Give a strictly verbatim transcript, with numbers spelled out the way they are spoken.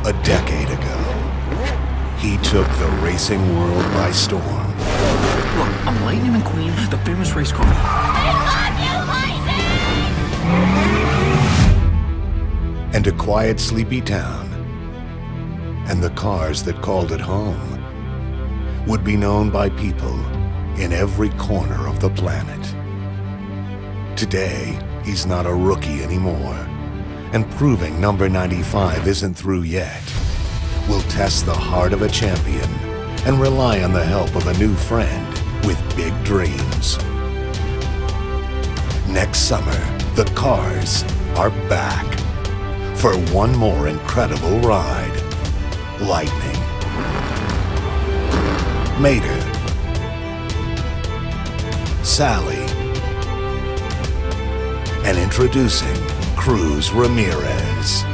A decade ago, he took the racing world by storm. Look, I'm Lightning McQueen, the famous race car. I love you, Lightning! And a quiet, sleepy town, and the cars that called it home, would be known by people in every corner of the planet. Today, he's not a rookie anymore, and proving number ninety-five isn't through yet. We'll test the heart of a champion and rely on the help of a new friend with big dreams. Next summer, the cars are back for one more incredible ride. Lightning, Mater, Sally, and introducing Cruz Ramirez.